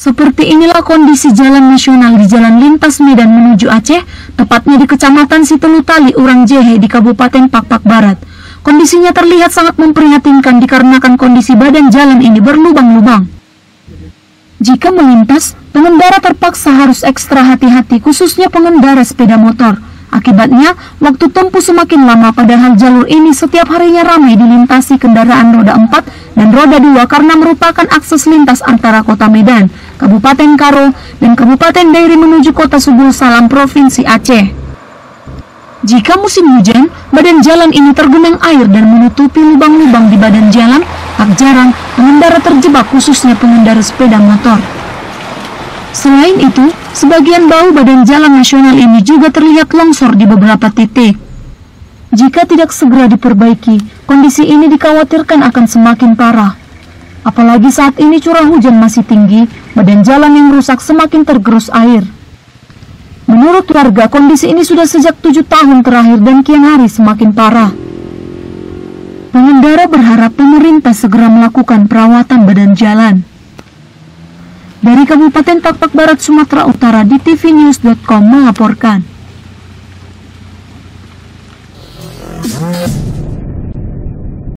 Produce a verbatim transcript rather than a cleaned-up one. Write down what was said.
Seperti inilah kondisi jalan nasional di Jalan Lintas Medan menuju Aceh, tepatnya di Kecamatan Sitelutali, Urang Jehe di Kabupaten Pakpak Barat. Kondisinya terlihat sangat memprihatinkan dikarenakan kondisi badan jalan ini berlubang-lubang. Jika melintas, pengendara terpaksa harus ekstra hati-hati, khususnya pengendara sepeda motor. Akibatnya, waktu tempuh semakin lama padahal jalur ini setiap harinya ramai dilintasi kendaraan roda empat dan roda dua karena merupakan akses lintas antara Kota Medan, Kabupaten Karo, dan Kabupaten Dairi menuju Kota Subul Salam, Provinsi Aceh. Jika musim hujan, badan jalan ini tergenang air dan menutupi lubang-lubang di badan jalan, tak jarang pengendara terjebak khususnya pengendara sepeda motor. Selain itu, sebagian bahu badan jalan nasional ini juga terlihat longsor di beberapa titik. Jika tidak segera diperbaiki, kondisi ini dikhawatirkan akan semakin parah. Apalagi saat ini curah hujan masih tinggi, badan jalan yang rusak semakin tergerus air. Menurut warga, kondisi ini sudah sejak tujuh tahun terakhir dan kian hari semakin parah. Pengendara berharap pemerintah segera melakukan perawatan badan jalan. Dari Kabupaten Pakpak Barat, Sumatera Utara, di T V News dot com melaporkan.